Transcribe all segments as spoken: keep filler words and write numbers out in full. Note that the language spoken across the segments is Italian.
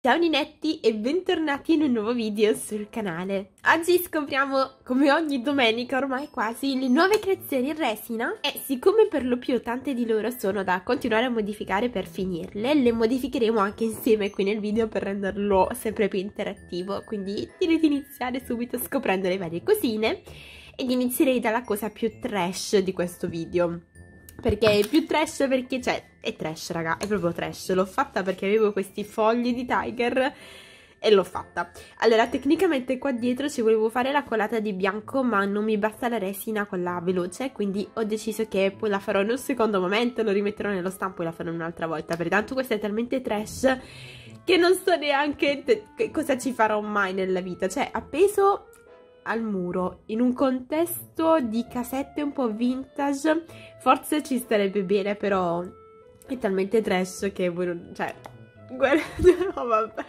Ciao Ninetti e bentornati in un nuovo video sul canale. Oggi scopriamo, come ogni domenica ormai quasi, le nuove creazioni in resina e siccome per lo più tante di loro sono da continuare a modificare per finirle, le modificheremo anche insieme qui nel video per renderlo sempre più interattivo, quindi direi di iniziare subito scoprendo le varie cosine ed inizierei dalla cosa più trash di questo video. Perché è più trash perché, cioè, è trash raga, è proprio trash. L'ho fatta perché avevo questi fogli di Tiger e l'ho fatta. Allora, tecnicamente qua dietro ci volevo fare la colata di bianco, ma non mi basta la resina quella veloce, quindi ho deciso che poi la farò in un secondo momento, lo rimetterò nello stampo e la farò un'altra volta. Perché tanto questa è talmente trash che non so neanche cosa ci farò mai nella vita. Cioè, appeso al muro in un contesto di casette un po' vintage forse ci starebbe bene, però è talmente trash che voi non... cioè guarda, no vabbè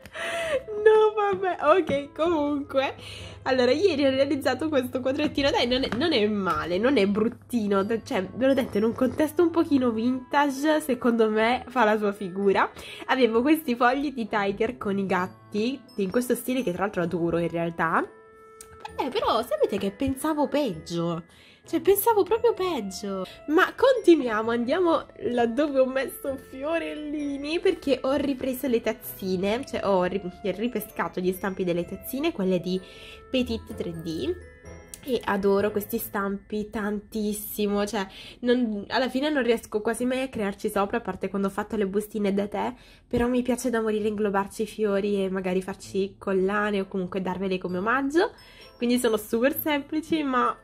no vabbè ok. Comunque, allora ieri ho realizzato questo quadrettino, dai, non è, non è male, non è bruttino, cioè ve l'ho detto, in un contesto un pochino vintage secondo me fa la sua figura. Avevo questi fogli di Tiger con i gatti in questo stile che tra l'altro adoro in realtà. Eh, però sapete che pensavo peggio, cioè pensavo proprio peggio. Ma continuiamo, andiamo laddove ho messo fiorellini, perché ho ripreso le tazzine, cioè ho ripescato gli stampi delle tazzine, quelle di Petite tre D, e adoro questi stampi tantissimo, cioè non, alla fine non riesco quasi mai a crearci sopra, a parte quando ho fatto le bustine da tè, però mi piace da morire inglobarci i fiori e magari farci collane o comunque darveli come omaggio. Quindi sono super semplici, ma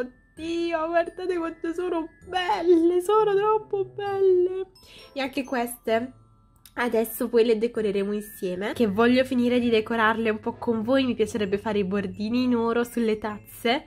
oddio, guardate quante sono belle, sono troppo belle. E anche queste adesso poi le decoreremo insieme, che voglio finire di decorarle un po' con voi. Mi piacerebbe fare i bordini in oro sulle tazze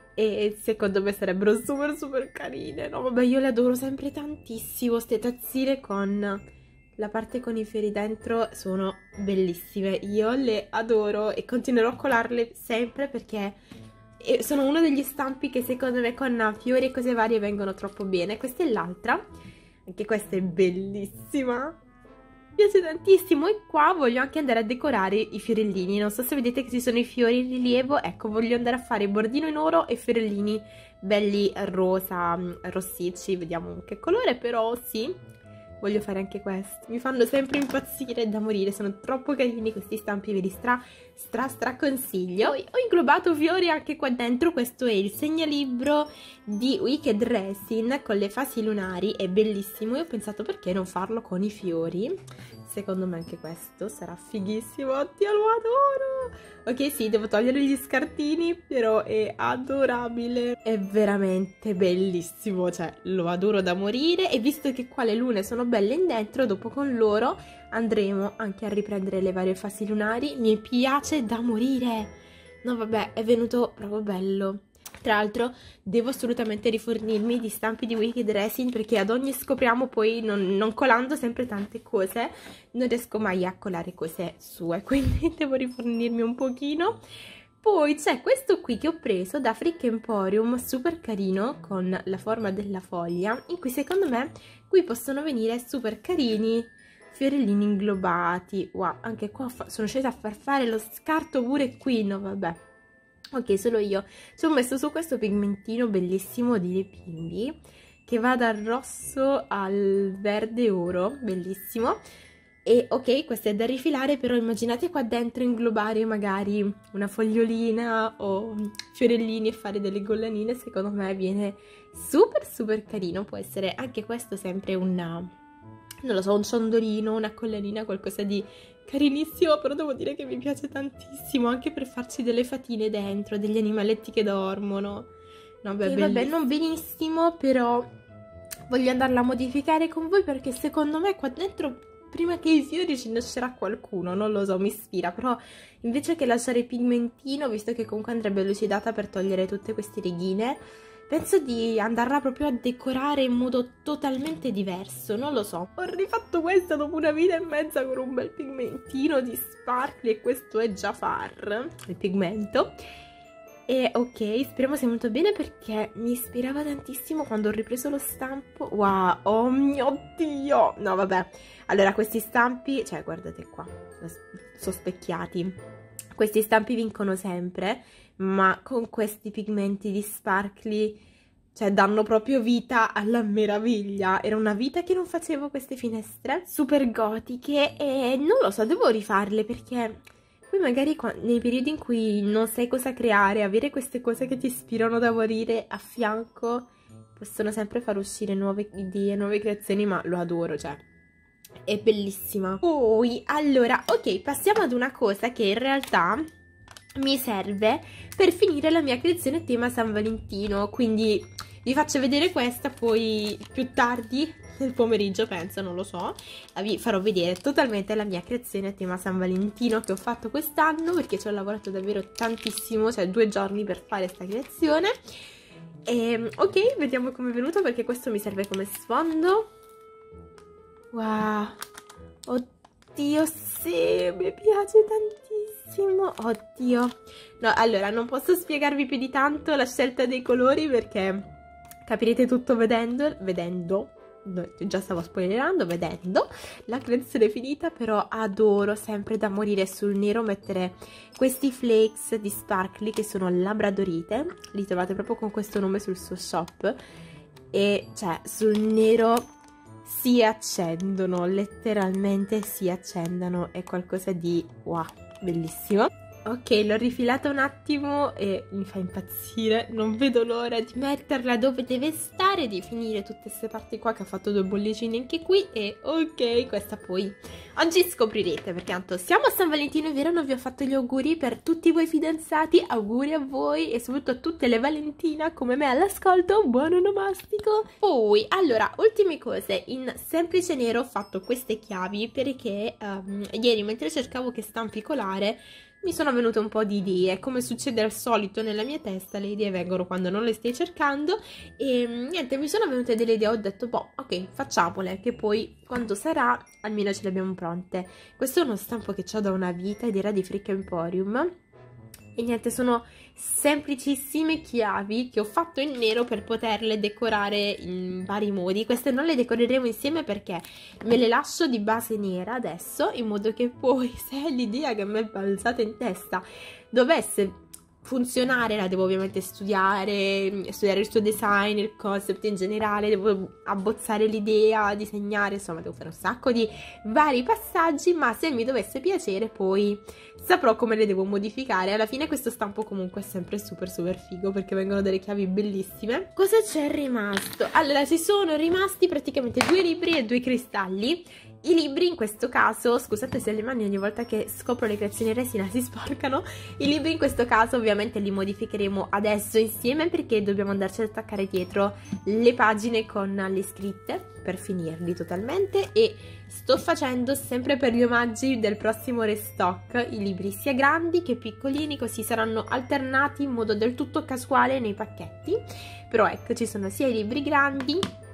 e secondo me sarebbero super super carine. No vabbè, io le adoro sempre tantissimo, ste tazzine con la parte con i fiori dentro sono bellissime, io le adoro e continuerò a colarle sempre perché sono uno degli stampi che secondo me con fiori e cose varie vengono troppo bene. Questa è l'altra, anche questa è bellissima, mi piace tantissimo. E qua voglio anche andare a decorare i fiorellini, non so se vedete che ci sono i fiori in rilievo, ecco, voglio andare a fare bordino in oro e fiorellini belli rosa, rossicci, vediamo che colore, però sì, voglio fare anche questo. Mi fanno sempre impazzire da morire, sono troppo carini questi stampi, ve li stra stra stra consiglio. Poi ho inglobato fiori anche qua dentro, questo è il segnalibro di Wicked Resin con le fasi lunari, è bellissimo. Io ho pensato perché non farlo con i fiori, secondo me anche questo sarà fighissimo, oddio lo adoro. Ok sì, devo togliere gli scartini, però è adorabile, è veramente bellissimo, cioè lo adoro da morire. E visto che qua le lune sono belle in dentro, dopo con loro andremo anche a riprendere le varie fasi lunari, mi piace da morire. No vabbè, è venuto proprio bello. Tra l'altro devo assolutamente rifornirmi di stampi di Wicked Resin, perché ad ogni scopriamo poi, non, non colando sempre tante cose, non riesco mai a colare cose sue, quindi devo rifornirmi un pochino. Poi c'è questo qui che ho preso da Frick Emporium, super carino, con la forma della foglia, in cui secondo me qui possono venire super carini fiorellini inglobati. Wow, anche qua sono scesa a far fare lo scarto pure qui, no vabbè. Ok, solo io ci ho messo su questo pigmentino bellissimo di Le Bimbi, che va dal rosso al verde oro, bellissimo. E ok, questo è da rifilare, però immaginate qua dentro inglobare magari una fogliolina o fiorellini e fare delle gollanine, secondo me viene super super carino. Può essere anche questo sempre una, non lo so, un ciondolino, una collanina, qualcosa di carinissimo, però devo dire che mi piace tantissimo, anche per farci delle fatine dentro, degli animaletti che dormono. No, beh, vabbè, non benissimo, però voglio andarla a modificare con voi, perché secondo me qua dentro, prima che i fiori, ci nascerà qualcuno, non lo so, mi ispira. Però invece che lasciare pigmentino, visto che comunque andrebbe lucidata per togliere tutte queste righine, penso di andarla proprio a decorare in modo totalmente diverso, non lo so. Ho rifatto questa dopo una vita e mezza con un bel pigmentino di sparkly, e questo è Jafar, il pigmento. E ok, speriamo sia venuto bene, perché mi ispirava tantissimo quando ho ripreso lo stampo. Wow, oh mio Dio! No vabbè, allora questi stampi, cioè guardate qua, sospecchiati. Questi stampi vincono sempre, ma con questi pigmenti di sparkly, cioè danno proprio vita alla meraviglia. Era una vita che non facevo queste finestre super gotiche e non lo so, devo rifarle perché poi magari nei periodi in cui non sai cosa creare, avere queste cose che ti ispirano da morire a fianco possono sempre far uscire nuove idee, nuove creazioni, ma lo adoro, cioè è bellissima. Poi, allora, ok, passiamo ad una cosa che in realtà mi serve per finire la mia creazione tema San Valentino, quindi vi faccio vedere questa, poi più tardi nel pomeriggio penso, non lo so, vi farò vedere totalmente la mia creazione a tema San Valentino che ho fatto quest'anno, perché ci ho lavorato davvero tantissimo, cioè due giorni per fare questa creazione. E, ok, vediamo come è venuto, perché questo mi serve come sfondo. Wow, oddio, sì, mi piace tantissimo, oddio. No, allora, non posso spiegarvi più di tanto la scelta dei colori perché capirete tutto vedendo, vedendo, no, già stavo spoilerando, vedendo la creazione finita, però adoro sempre da morire sul nero mettere questi flakes di sparkly che sono labradorite, li trovate proprio con questo nome sul suo shop e cioè sul nero si accendono, letteralmente si accendono, è qualcosa di wow, bellissimo. Ok, l'ho rifilata un attimo e mi fa impazzire, non vedo l'ora di metterla dove deve stare, di finire tutte queste parti qua che ha fatto due bollicine anche qui e ok, questa poi oggi scoprirete, perché tanto siamo a San Valentino, è vero, non vi ho fatto gli auguri per tutti voi fidanzati, auguri a voi e soprattutto a tutte le Valentina come me all'ascolto, buon onomastico! Poi, allora, ultime cose, in semplice nero ho fatto queste chiavi perché um, ieri mentre cercavo che stampi colare mi sono venute un po' di idee, come succede al solito nella mia testa, le idee vengono quando non le stai cercando e niente, mi sono venute delle idee, ho detto boh, ok, facciamole, che poi quando sarà almeno ce le abbiamo pronte. Questo è uno stampo che ho da una vita ed era di Frick Emporium e niente, sono semplicissime chiavi che ho fatto in nero per poterle decorare in vari modi. Queste non le decoreremo insieme perché me le lascio di base nera adesso, in modo che poi se l'idea che mi è balzata in testa dovesse funzionare, la devo ovviamente studiare, studiare il suo design, il concept in generale, devo abbozzare l'idea, disegnare, insomma devo fare un sacco di vari passaggi, ma se mi dovesse piacere poi saprò come le devo modificare. Alla fine questo stampo comunque è sempre super super figo perché vengono delle chiavi bellissime. Cosa c'è rimasto? Allora, ci sono rimasti praticamente due libri e due cristalli. I libri in questo caso, scusate se le mani ogni volta che scopro le creazioni in resina si sporcano, i libri in questo caso ovviamente li modificheremo adesso insieme perché dobbiamo andarci ad attaccare dietro le pagine con le scritte per finirli totalmente e sto facendo sempre per gli omaggi del prossimo restock i libri sia grandi che piccolini, così saranno alternati in modo del tutto casuale nei pacchetti, però ecco ci sono sia i libri grandi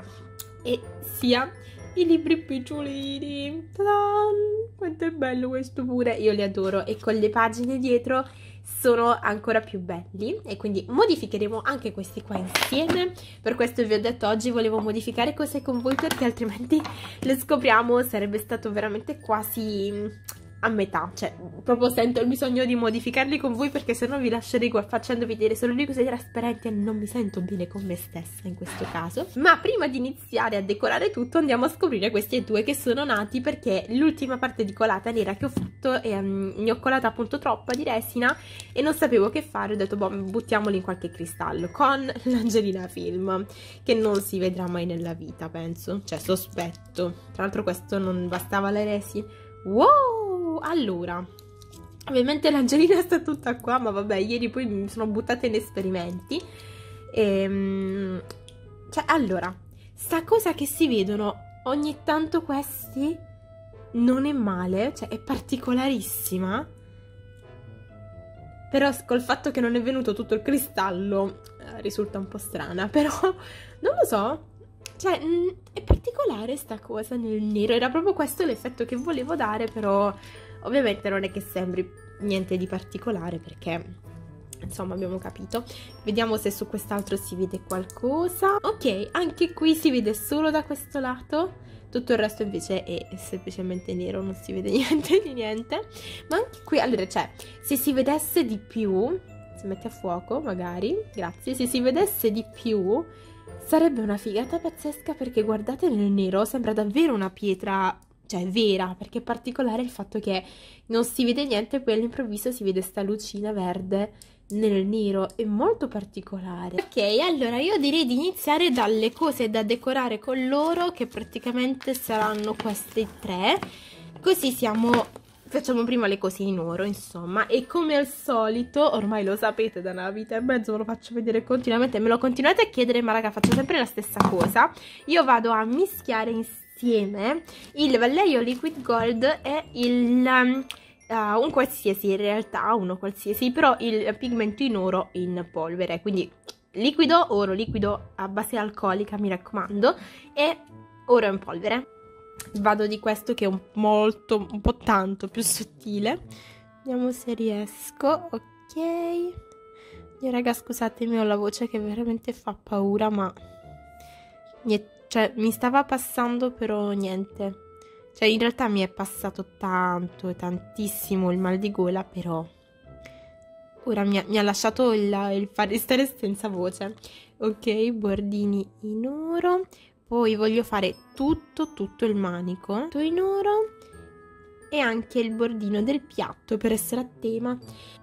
e sia i libri picciolini. Ta-da! Quanto è bello questo pure, io li adoro e con le pagine dietro sono ancora più belli e quindi modificheremo anche questi qua insieme. Per questo vi ho detto oggi volevo modificare cose con voi perché altrimenti le scopriamo, sarebbe stato veramente quasi a metà, cioè proprio sento il bisogno di modificarli con voi perché sennò vi lascerei qua facendo vedere solo le cose trasparenti e non mi sento bene con me stessa in questo caso. Ma prima di iniziare a decorare tutto andiamo a scoprire questi due che sono nati perché l'ultima parte di colata nera che ho fatto e, um, ne ho colata appunto troppa di resina e non sapevo che fare, ho detto boh, buttiamoli in qualche cristallo con l'Angelina Film che non si vedrà mai nella vita, penso, cioè sospetto. Tra l'altro questo non bastava la resina. Wow! Allora, ovviamente l'Angelina sta tutta qua, ma vabbè, ieri poi mi sono buttata in esperimenti. Ehm, cioè, allora, sta cosa che si vedono ogni tanto questi non è male, cioè è particolarissima. Però col fatto che non è venuto tutto il cristallo eh, risulta un po' strana, però non lo so. Cioè, mh, è particolare sta cosa nel nero, era proprio questo l'effetto che volevo dare, però ovviamente non è che sembri niente di particolare perché, insomma, abbiamo capito. Vediamo se su quest'altro si vede qualcosa. Ok, anche qui si vede solo da questo lato, tutto il resto invece è semplicemente nero, non si vede niente di niente. Ma anche qui, allora, cioè, se si vedesse di più, si mette a fuoco magari, grazie, se si vedesse di più sarebbe una figata pazzesca, perché guardate nel nero, sembra davvero una pietra, cioè vera, perché è particolare il fatto che non si vede niente e poi all'improvviso si vede sta lucina verde nel nero, è molto particolare. Ok, allora io direi di iniziare dalle cose da decorare con l'oro, che praticamente saranno queste tre, così siamo... Facciamo prima le cose in oro, insomma, e come al solito, ormai lo sapete da una vita e mezzo, ve lo faccio vedere continuamente, me lo continuate a chiedere, ma raga, faccio sempre la stessa cosa. Io vado a mischiare insieme il Vallejo Liquid Gold e il... Um, Uh, un qualsiasi, in realtà uno qualsiasi, però il pigmento in oro in polvere, quindi liquido, oro liquido a base alcolica, mi raccomando, e oro in polvere. Vado di questo che è un, molto, un po' tanto più sottile. Vediamo se riesco. Ok. Io raga, scusatemi, ho la voce che veramente fa paura, ma cioè mi stava passando, però niente. Cioè, in realtà mi è passato tanto e tantissimo il mal di gola, però ora mi ha, mi ha lasciato il, il fare stare senza voce. Ok, bordini in oro. Poi voglio fare tutto, tutto il manico tutto in oro e anche il bordino del piatto per essere a tema.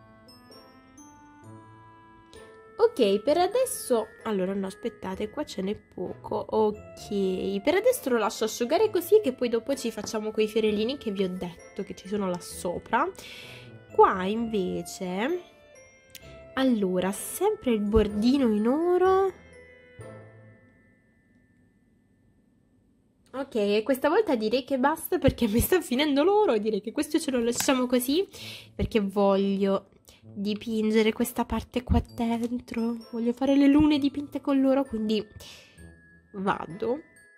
Ok, per adesso, allora no, aspettate, qua ce n'è poco. Ok, per adesso lo lascio asciugare così, che poi dopo ci facciamo quei fiorellini che vi ho detto che ci sono là sopra. Qua invece, allora, sempre il bordino in oro. Ok, questa volta direi che basta, perché mi sta finendo l'oro. Direi che questo ce lo lasciamo così, perché voglio dipingere questa parte qua dentro. Voglio fare le lune dipinte con l'oro, quindi vado.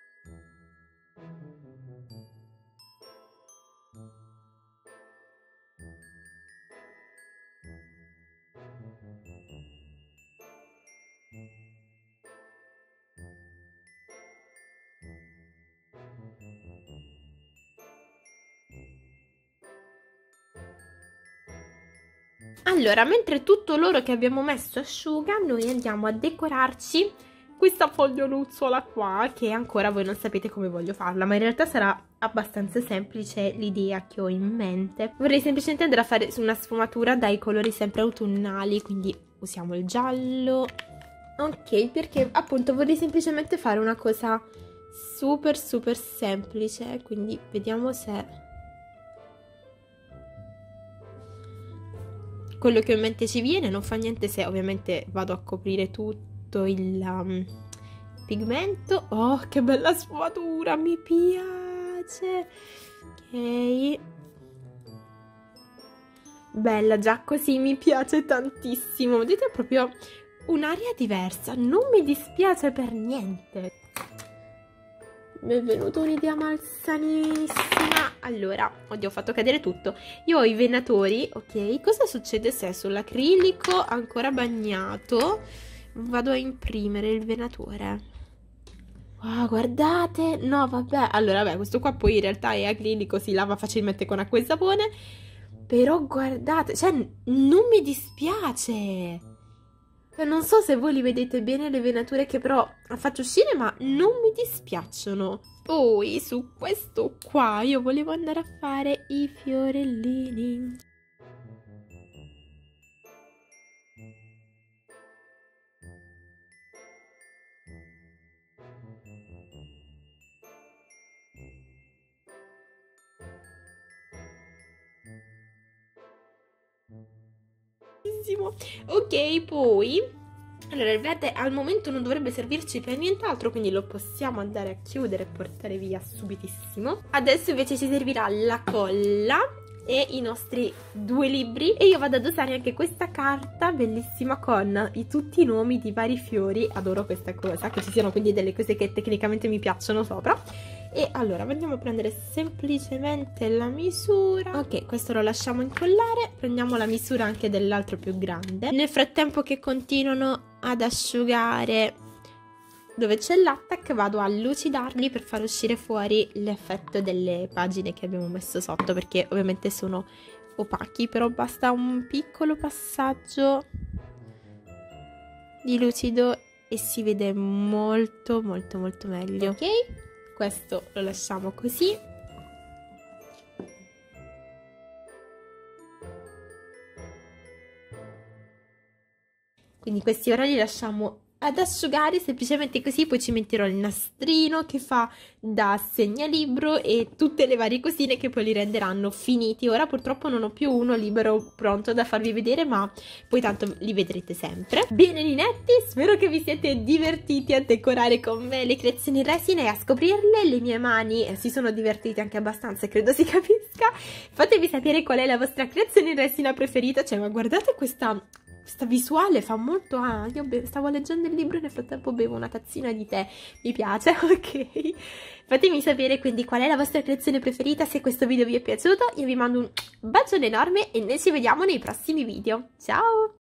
Allora, mentre tutto l'oro che abbiamo messo asciuga, noi andiamo a decorarci questa foglionuzzola qua, che ancora voi non sapete come voglio farla, ma in realtà sarà abbastanza semplice l'idea che ho in mente. Vorrei semplicemente andare a fare una sfumatura dai colori sempre autunnali, quindi usiamo il giallo. Ok, perché appunto vorrei semplicemente fare una cosa super super semplice, quindi vediamo se quello che ho in mente ci viene. Non fa niente se ovviamente vado a coprire tutto il um, pigmento. Oh, che bella sfumatura, mi piace. Ok, bella, già così mi piace tantissimo. Vedete, è proprio un'aria diversa, non mi dispiace per niente. Mi è venuta un'idea malsanissima. Allora, oddio, ho fatto cadere tutto. Io ho i venatori, ok? Cosa succede se sull'acrilico ancora bagnato vado a imprimere il venatore? Wow, guardate. No, vabbè. Allora, vabbè, questo qua poi in realtà è acrilico, si lava facilmente con acqua e sapone. Però guardate, cioè, non mi dispiace. Non so se voi li vedete bene le venature che però faccio uscire, ma non mi dispiacciono. Poi su questo qua io volevo andare a fare i fiorellini. Ok, poi allora il verde al momento non dovrebbe servirci per nient'altro, quindi lo possiamo andare a chiudere e portare via subitissimo. Adesso invece ci servirà la colla e i nostri due libri, e io vado ad usare anche questa carta bellissima con i, tutti i nomi di vari fiori. Adoro questa cosa, che ci siano quindi delle cose che tecnicamente mi piacciono sopra. E allora andiamo a prendere semplicemente la misura. Ok, questo lo lasciamo incollare. Prendiamo la misura anche dell'altro più grande. Nel frattempo che continuano ad asciugare dove c'è l'attack vado a lucidarli per far uscire fuori l'effetto delle pagine che abbiamo messo sotto, perché ovviamente sono opachi, però basta un piccolo passaggio di lucido e si vede molto molto molto meglio. Ok, questo lo lasciamo così. Quindi questi ora li lasciamo ad asciugare semplicemente così, poi ci metterò il nastrino che fa da segnalibro e tutte le varie cosine che poi li renderanno finiti. Ora purtroppo non ho più uno libero pronto da farvi vedere, ma poi tanto li vedrete sempre. Bene ninetti, spero che vi siete divertiti a decorare con me le creazioni resina e a scoprirle. Le mie mani si sono divertite anche abbastanza, credo si capisca. Fatemi sapere qual è la vostra creazione resina preferita, cioè ma guardate questa... Questa visuale fa molto... Ah, io stavo leggendo il libro e nel frattempo bevo una tazzina di tè. Mi piace, ok? Fatemi sapere quindi qual è la vostra creazione preferita. Se questo video vi è piaciuto, io vi mando un bacione enorme e noi ci vediamo nei prossimi video. Ciao!